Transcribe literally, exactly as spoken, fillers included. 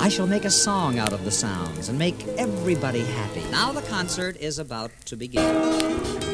I shall make a song out of the sounds and make everybody happy. Now the concert is about to begin.